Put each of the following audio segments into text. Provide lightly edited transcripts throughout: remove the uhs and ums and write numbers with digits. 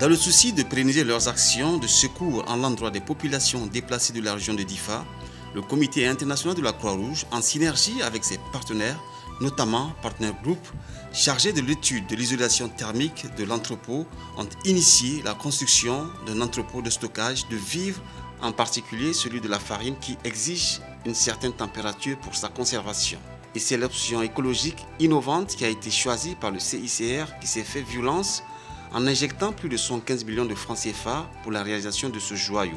Dans le souci de pérenniser leurs actions de secours en l'endroit des populations déplacées de la région de Difa, le Comité international de la Croix-Rouge, en synergie avec ses partenaires, notamment Partner Group, chargés de l'étude de l'isolation thermique de l'entrepôt, ont initié la construction d'un entrepôt de stockage de vivres, en particulier celui de la farine qui exige une certaine température pour sa conservation. Et c'est l'option écologique innovante qui a été choisie par le CICR qui s'est fait violence en injectant plus de 115 millions de francs CFA pour la réalisation de ce joyau.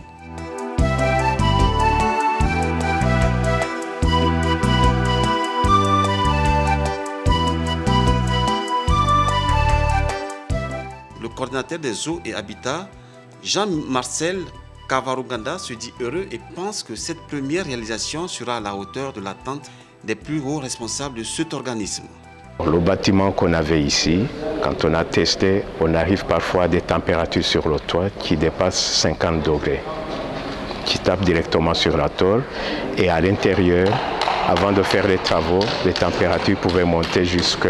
Le coordinateur des eaux et habitats, Jean-Marcel Kavaruganda, se dit heureux et pense que cette première réalisation sera à la hauteur de l'attente des plus hauts responsables de cet organisme. Le bâtiment qu'on avait ici, quand on a testé, on arrive parfois à des températures sur le toit qui dépassent 50 degrés, qui tapent directement sur la tôle. Et à l'intérieur, avant de faire les travaux, les températures pouvaient monter jusqu'à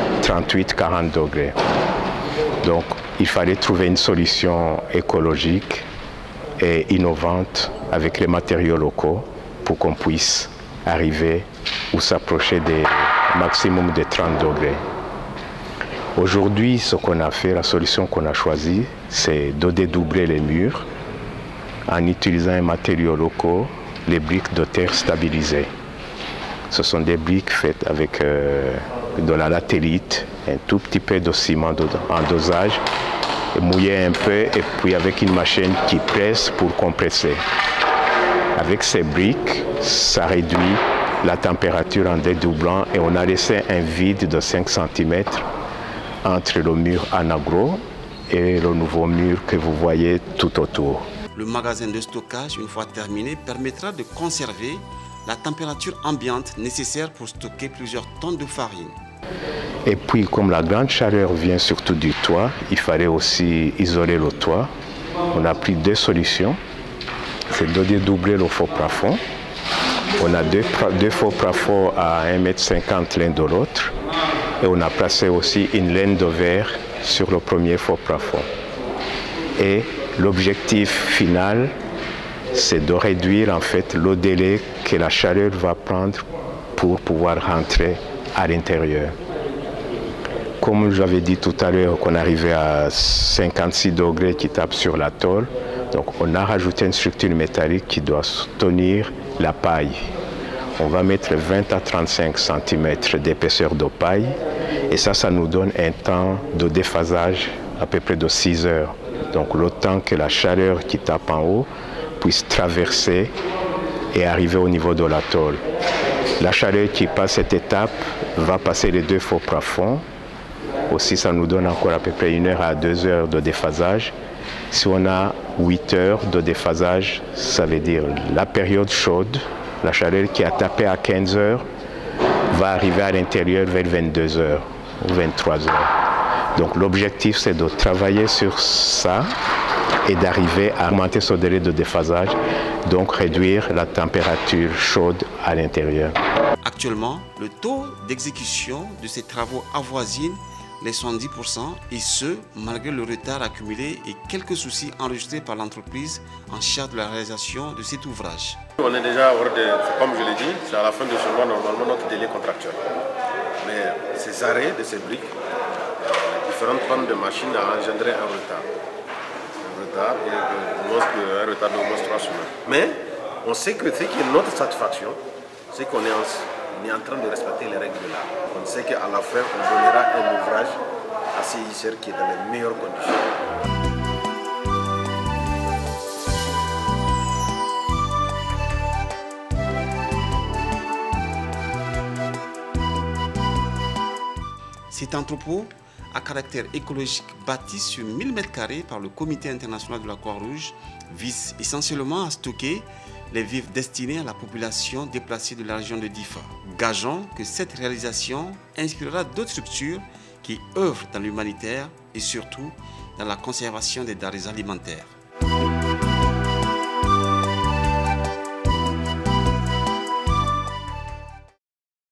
38-40 degrés. Donc, il fallait trouver une solution écologique et innovante avec les matériaux locaux pour qu'on puisse arriver ou s'approcher des maximum de 30 degrés. Aujourd'hui, ce qu'on a fait, la solution qu'on a choisie, c'est de dédoubler les murs en utilisant un matériau local, les briques de terre stabilisées. Ce sont des briques faites avec de la latérite, un tout petit peu de ciment en dosage, mouillé un peu et puis avec une machine qui presse pour compresser. Avec ces briques, ça réduit la température en dédoublant et on a laissé un vide de 5 cm entre le mur en agro et le nouveau mur que vous voyez tout autour. Le magasin de stockage, une fois terminé, permettra de conserver la température ambiante nécessaire pour stocker plusieurs tonnes de farine. Et puis, comme la grande chaleur vient surtout du toit, il fallait aussi isoler le toit. On a pris deux solutions. C'est de dédoubler le faux plafond. On a deux faux plafonds à 1,50 m l'un de l'autre. Et on a placé aussi une laine de verre sur le premier faux plafond. Et l'objectif final, c'est de réduire en fait le délai que la chaleur va prendre pour pouvoir rentrer à l'intérieur. Comme j'avais dit tout à l'heure qu'on arrivait à 56 degrés qui tape sur la tôle, donc on a rajouté une structure métallique qui doit soutenir la paille. On va mettre 20 à 35 cm d'épaisseur de paille et ça nous donne un temps de déphasage à peu près de 6 heures. Donc le temps que la chaleur qui tape en haut puisse traverser et arriver au niveau de la tôle. La chaleur qui passe cette étape va passer les deux faux plafonds. Aussi, ça nous donne encore à peu près 1 heure à 2 heures de déphasage. Si on a 8 heures de déphasage, ça veut dire la période chaude, la chaleur qui a tapé à 15 heures, va arriver à l'intérieur vers 22 heures ou 23 heures. Donc l'objectif, c'est de travailler sur ça et d'arriver à augmenter ce délai de déphasage, donc réduire la température chaude à l'intérieur. Actuellement, le taux d'exécution de ces travaux avoisine les 70%, et ce, malgré le retard accumulé et quelques soucis enregistrés par l'entreprise en charge de la réalisation de cet ouvrage. On est déjà hors de, comme je l'ai dit, c'est à la fin de ce mois normalement notre délai contractuel. Mais ces arrêts de ces briques, différentes pannes de machines a engendré un retard. Et un retard de moins 3 semaines. Mais on sait que ce qui est notre satisfaction, c'est qu'on est en train de respecter les règles de l'art. On sait qu'à la fin, on donnera un ouvrage à CICR qui est dans les meilleures conditions. Cet entrepôt à caractère écologique bâti sur 1000 m² par le Comité international de la Croix-Rouge vise essentiellement à stocker les vivres destinés à la population déplacée de la région de Difa. Gageons que cette réalisation inspirera d'autres structures qui œuvrent dans l'humanitaire et surtout dans la conservation des denrées alimentaires.